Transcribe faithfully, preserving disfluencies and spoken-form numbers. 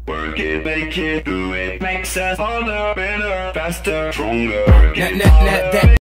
Work it, make it, do it, makes us harder, better, faster, stronger. That, that, that, that.